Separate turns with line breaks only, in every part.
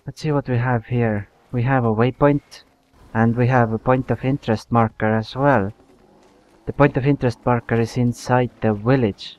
Let's see what we have here. We have a waypoint and we have a point of interest marker as well. The point of interest marker is inside the village.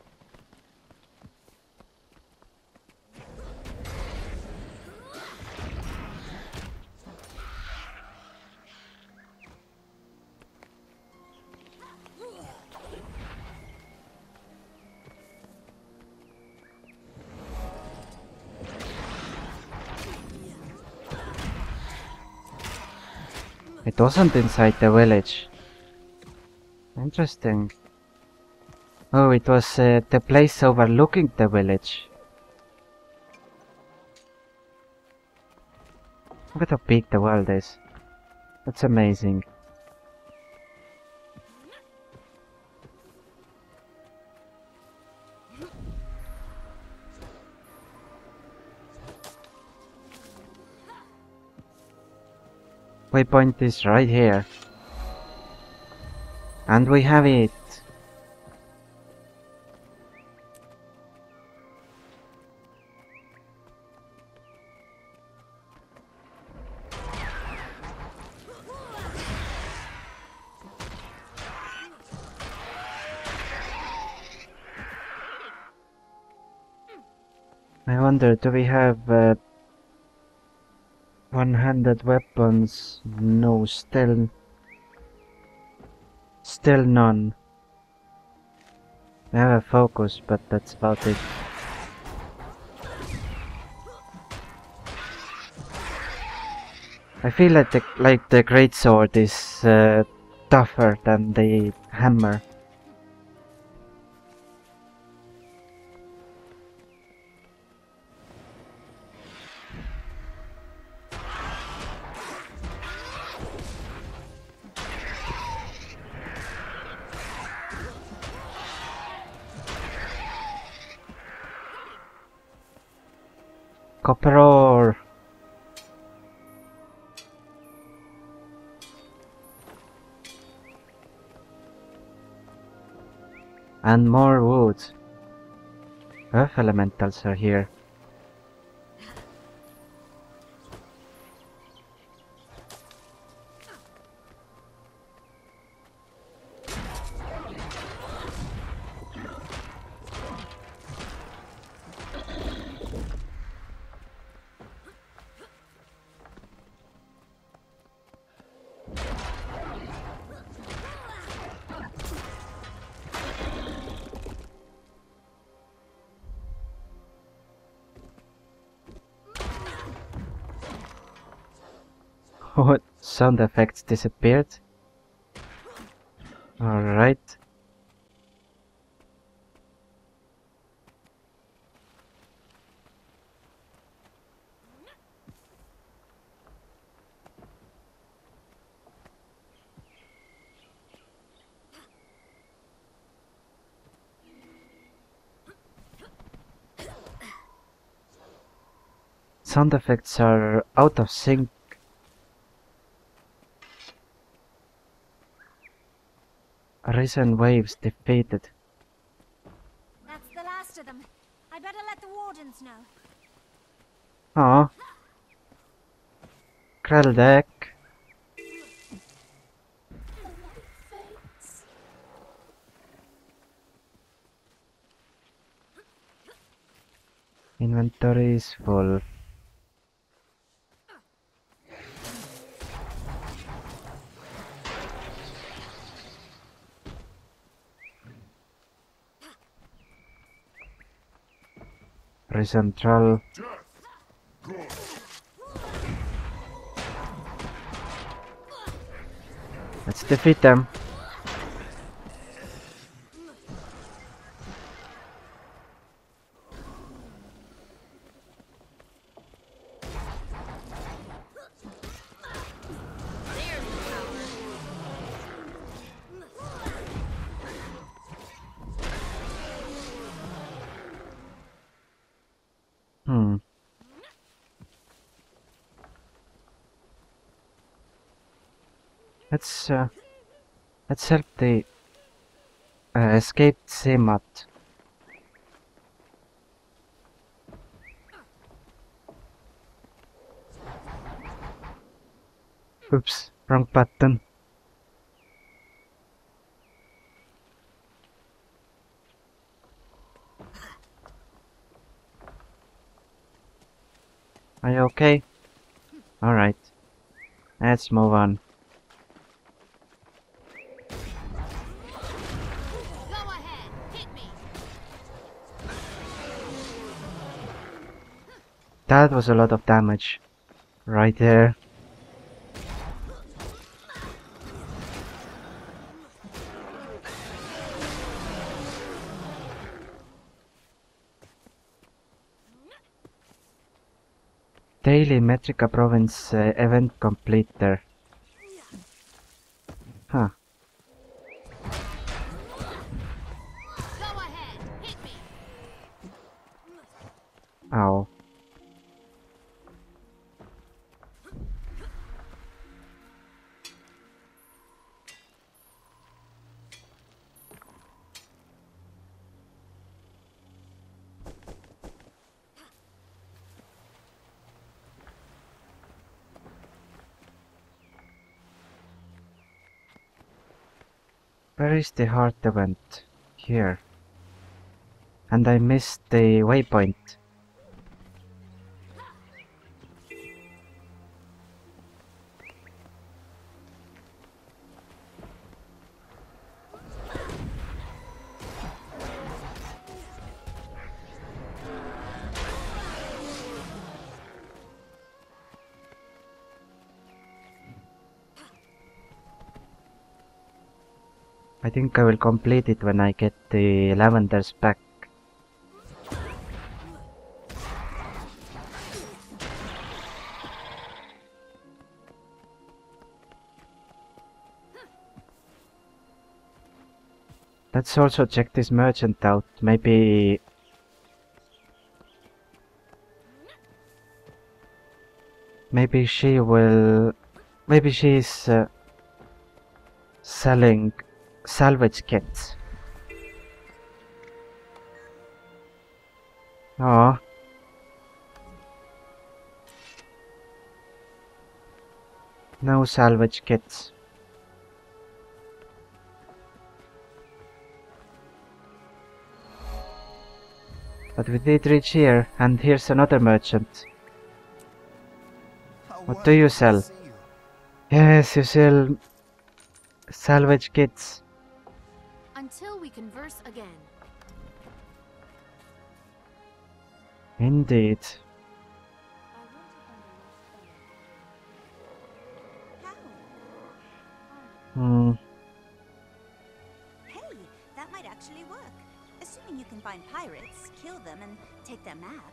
It wasn't inside the village. Interesting. Oh, it was the place overlooking the village. Look at how big the world is. That's amazing. Waypoint is right here. And we have it. I wonder, do we have one-handed weapons? No, still none. We have a focus, but that's about it. I feel like the greatsword is tougher than the hammer. Copper ore. And more wood. Earth elementals are here. What? Sound effects disappeared? Alright. Sound effects are out of sync. Risen waves defeated.
That's the last of them. I better let the wardens know.
Aw. Kreldeck. Inventory is full. Central. Let's defeat them. Let's help the escaped Seamat. Oops, wrong button. Are you okay? Alright. Let's move on.
Go ahead, hit me.
That was a lot of damage. Right there. Daily Metrica Province event completer. Huh.
Go ahead, hit me.
Ow. Where is the heart event? Here. And I missed the waypoint. I think I will complete it when I get the lavenders back. Let's also check this merchant out. Maybe she will. Maybe she's selling salvage kits. Oh. No salvage kits. But we did reach here, and here's another merchant. What do you sell? Yes, you sell salvage kits.
Until we converse again.
Indeed. Hmm.
Hey, that might actually work. Assuming you can find pirates, kill them, and take their map.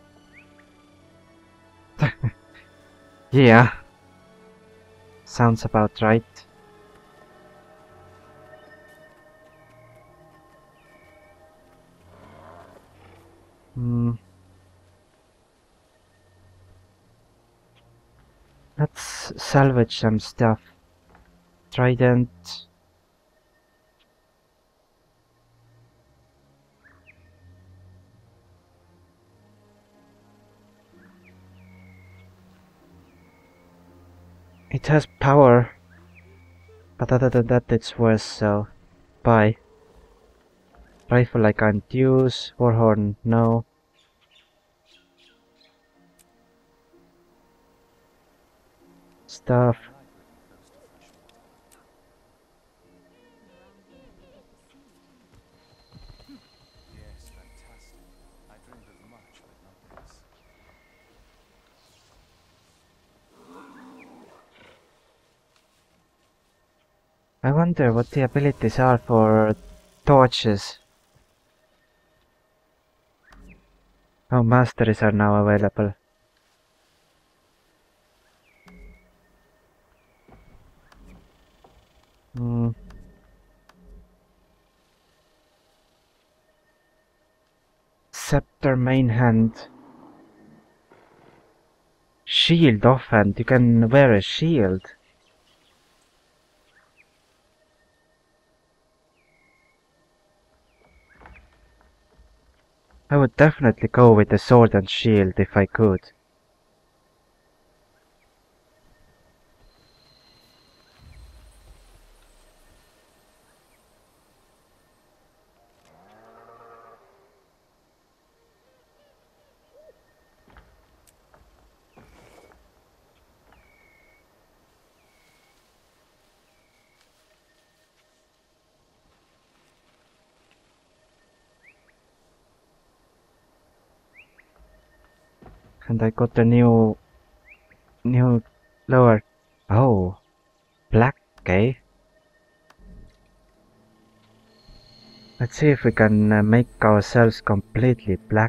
Yeah. Sounds about right. Hmm. Let's salvage some stuff. Trident. It has power, but other than that it's worse, so bye. Rifle I can't use, Warhorn no. Stuff.
Yes, fantastic. I dreamed of much, but not this.
I wonder what the abilities are for torches. Oh, masteries are now available. Hmm. Scepter main hand. Shield offhand. You can wear a shield. I would definitely go with the sword and shield if I could. And I got a new lower. Oh, black, eh? Let's see if we can make ourselves completely black.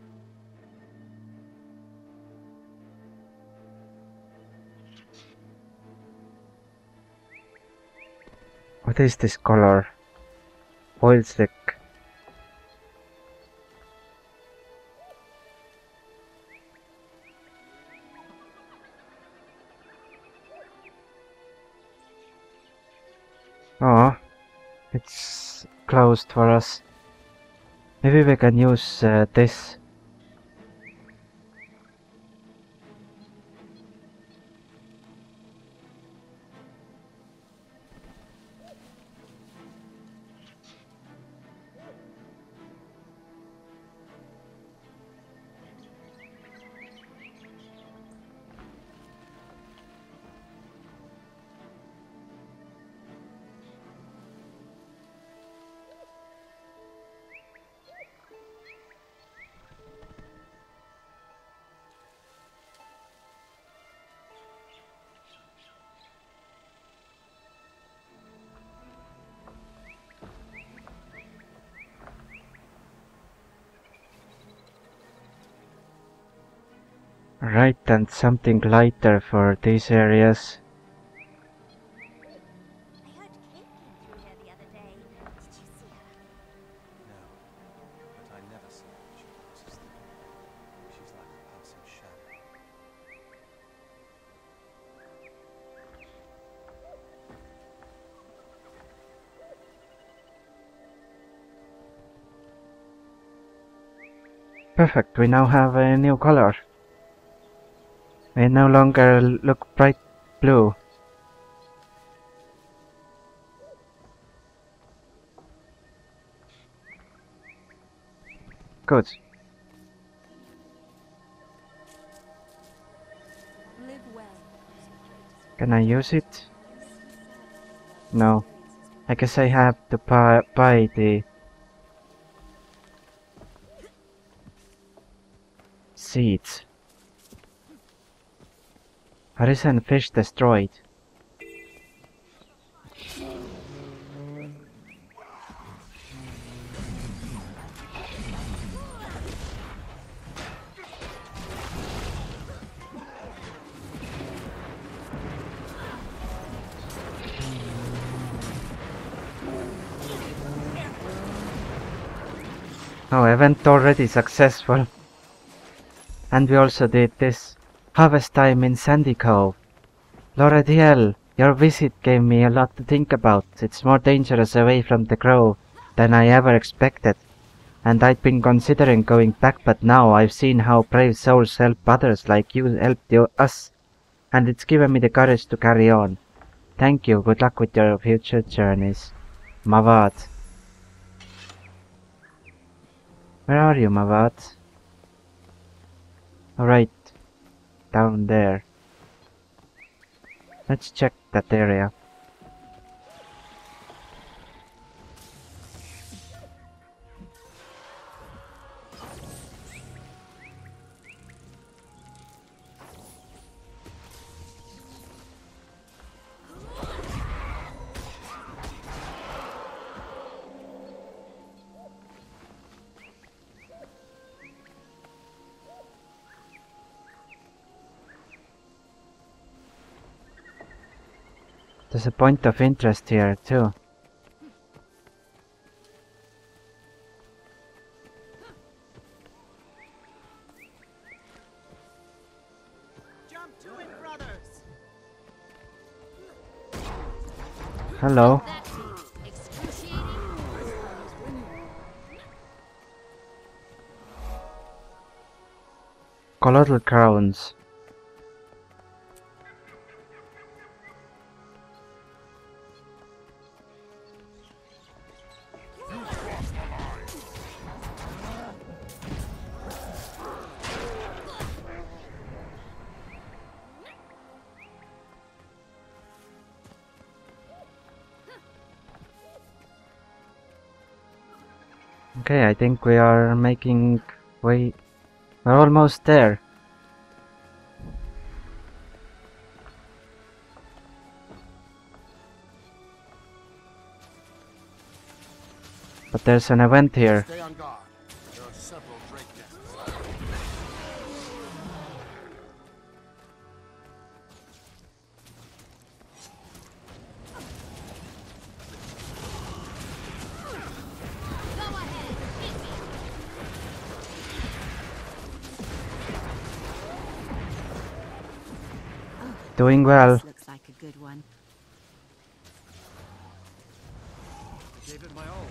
What is this color? Oil slick. Oh, it's closed for us. Maybe we can use this. Right, and something lighter for these areas.
I heard Kate came through here the other day. Did you see her?
No, but I never see her when she crosses the door. She's like a passing shadow.
Perfect, we now have a new color. We no longer look bright blue. Good.
Live well.
Can I use it? No. I guess I have to buy the seeds. Arisen fish destroyed. Oh, event already successful. And we also did this. Harvest time in Sandy Cove. Lorediel, your visit gave me a lot to think about. It's more dangerous away from the grove than I ever expected. And I'd been considering going back, but now I've seen how brave souls help others like you helped us. And it's given me the courage to carry on. Thank you. Good luck with your future journeys. Mavad. Where are you, Mavad? Alright. Down there. Let's check that area. There's a point of interest here too.
Jump to it, brothers!
Hello. Colorful crowns. Okay, I think we are making way. We're almost there. But there's an event here.
Stay on guard. There are several Drake nests.
Doing well.
This looks like a good one.
Gave it my all.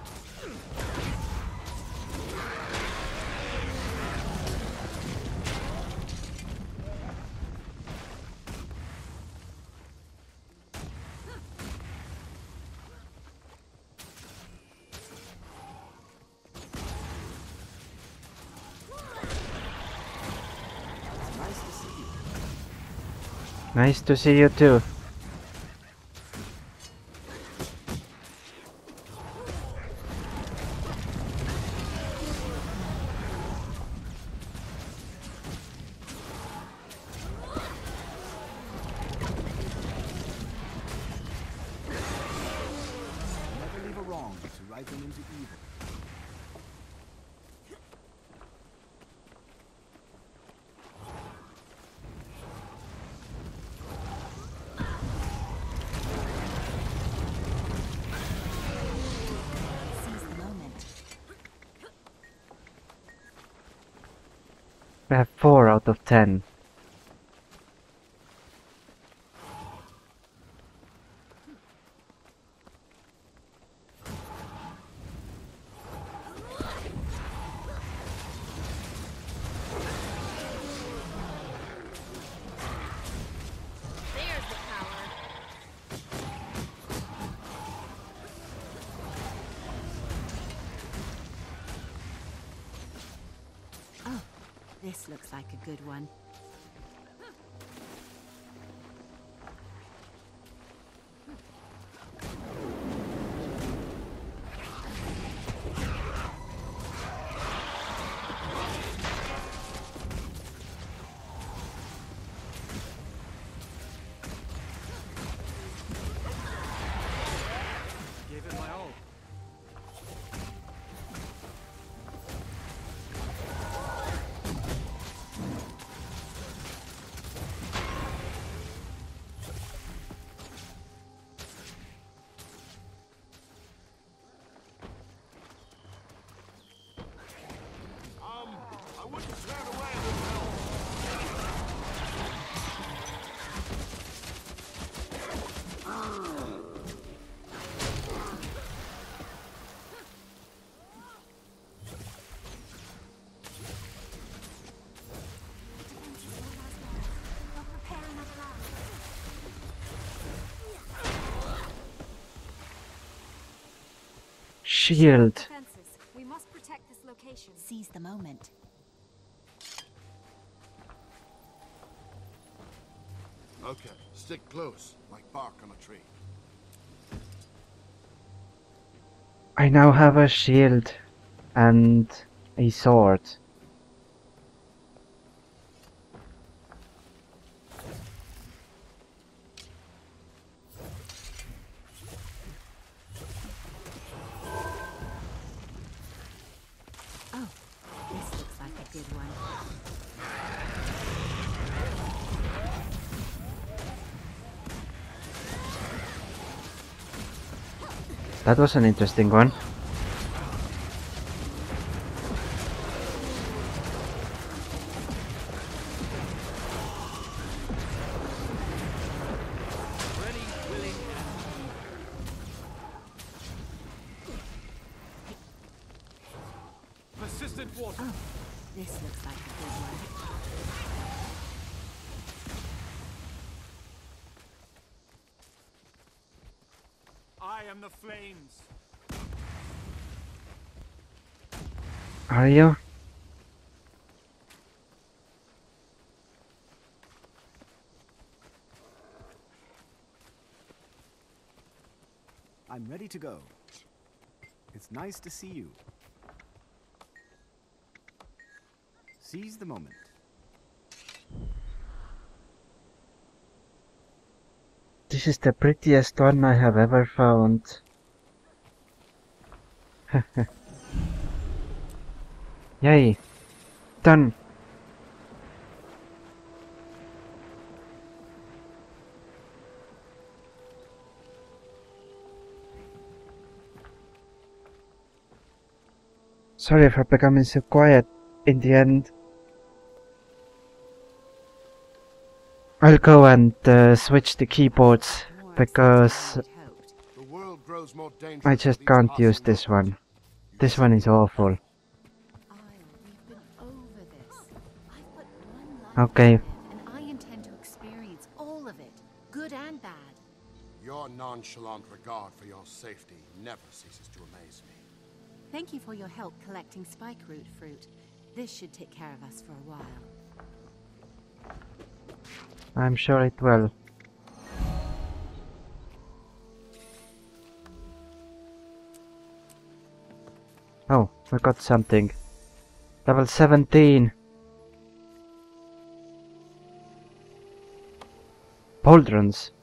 Nice to see you too.
Never leave a wrong to ripen into evil.
Seize the moment.
We have 4 out of 10.
There's the power.
Oh, this looks like a good one.
Gave it my all.
I wouldn't turn away this help.
They'll prepare another round.
Shield.
Defenses. We must protect this location.
Seize the moment.
Okay, stick close, like bark on a tree.
I now have a shield and a sword.
Oh, this looks like a good one.
That was an interesting one.
Ready, willing, and persistent water.
Oh, this looks like a good one.
I am the flames.
Are you?
I'm ready to go. It's nice to see you. Seize the moment.
This is the prettiest one I have ever found. Yay! Done! Sorry for becoming so quiet in the end. I'll go and switch the keyboards because
The world grows more dangerous
I
with
just
each
can't
passing
use this
moment.
one. This one is awful.
Isle, we've been over this. I've but one life
Okay.
to live, and I intend to experience all of it, good and bad.
Your nonchalant regard for your safety never ceases to amaze me.
Thank you for your help collecting spike root fruit. This should take care of us for a while.
I'm sure it will. Oh, we got something. Level 17. Pauldrons.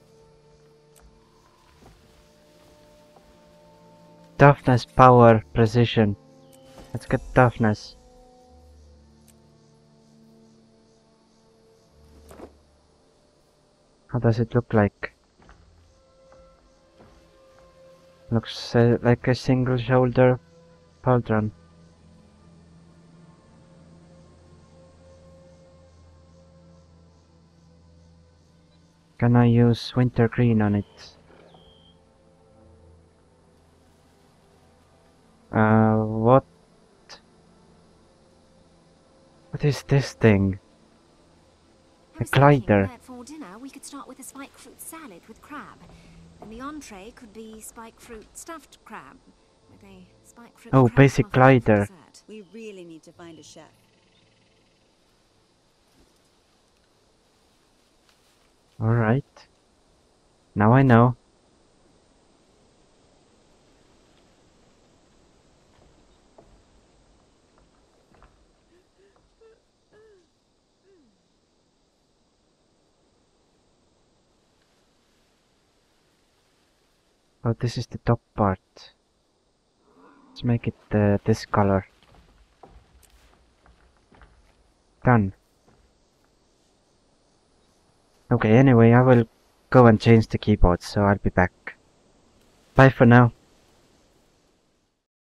Toughness, power, precision. Let's get toughness. How does it look like? Looks like a single shoulder pauldron. Can I use wintergreen on it? What? What is this thing?
I
A
was thinking
glider.
that for dinner we could start with a spike fruit salad with crab. And the entree could be spike fruit stuffed crab with a spike fruit
Oh,
crab
basic
muffin for
glider.
dessert.
We really need to find a chef.
Alright. Now I know. Oh, this is the top part. Let's make it this color. Done. Okay, anyway, I will go and change the keyboard, so I'll be back. Bye for now.